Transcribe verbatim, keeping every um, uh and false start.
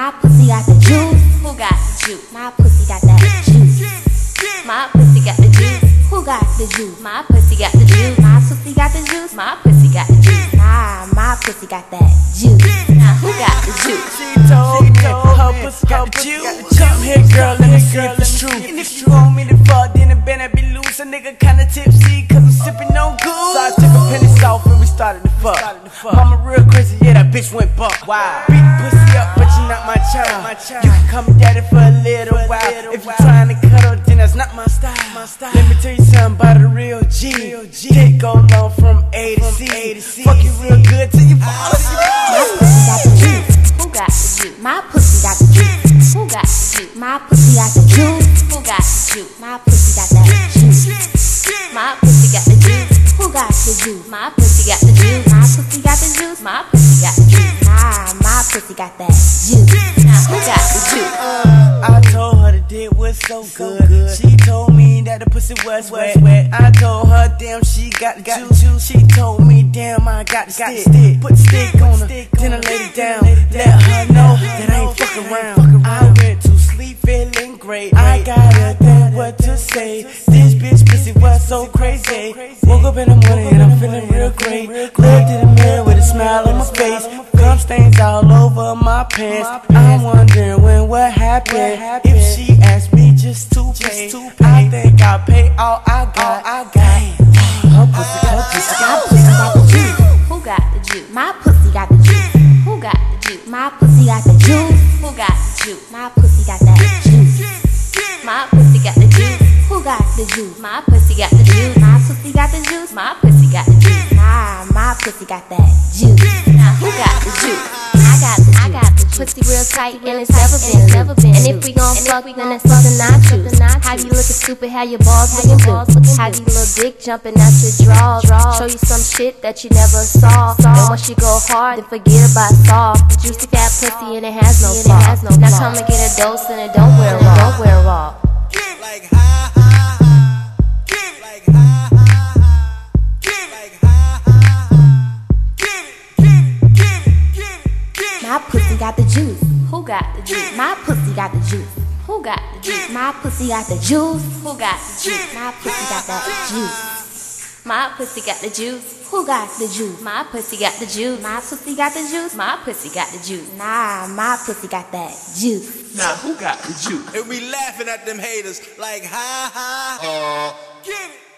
My pussy got the juice. Who got the juice? My pussy got that juice. My pussy got the juice. Who got the juice? My pussy got the juice. My pussy got the juice. My pussy got the juice. Nah, my pussy got that juice. Now who got the juice? She told me her pussy got the juice. Come here, girl, let me see if it's true. And if you want me to fuck, then it better be loose. A nigga kinda tipsy, cause I'm sipping on goose. So I took a penny off and we started to fuck. Mama real crazy, yeah, that bitch went buck. Wow. Beat pussy up, but you're not my child. You can call me daddy for a little while. If you trying to cuddle, then that's not my style. Let me tell you something about a real G. Dick go long from A to C. Fuck you real good till you fall asleep. My pussy got the juice. Who got the juice? My pussy got the juice. Who got the juice? My pussy got the juice. My pussy got that juice. Who got the juice? My pussy got the juice. My pussy got the juice. My pussy got the juice. Nah, my pussy got that juice. Now who got the juice? Uh, I told her the dick was so good. She told me that the pussy was wet. I told her, damn, she got the juice. She told me, damn, I got the stick. Put the stick on her, then I laid it down. Let her know that I ain't fucking around. I went to sleep feeling great. I gotta think what to say. This bitch pussy was so crazy. Woke up in the morning and I'm feeling real great. Looked in the mirror with a smile on my face. Cum stains all over my pants. I'm wondering when what happened. If she asked me just to pay, I think I'll pay all I got. I got her pussy, her pussy, My pussy got the juice. Who got the juice? My pussy got the juice. Who got the juice? My pussy got the juice. Who got the juice? My pussy got that juice. My pussy got the juice. Who got the juice? My pussy got the juice. My pussy got the juice. My pussy got the juice. Nah, my pussy got that juice. Now who got the juice? I got the I got the pussy real tight and it's never been, never been. And if we gon' fuck, then it's something I choose. How you looking stupid? How your balls looking blue? How you little dick jumping out your drawers? Show you some shit that you never saw. And once you go hard, then forget about soft. Juicy fat pussy and it has no flaw. Now come and get a dose and it don't wear raw. Don't wear raw. like ha ha ha. Like ha ha ha. Like ha ha ha. Get it, get it, get it, get it, get it. My pussy got the juice. Who got the juice? My pussy got the juice. Who got the juice? My pussy got the juice. Who got the juice? My pussy got that juice. My pussy got the juice. Who got the juice? My pussy got the juice. My pussy got the juice. My pussy got the juice. Nah, my pussy got that juice. Now who got the juice? And we laughing at them haters like ha ha. Uh, get it.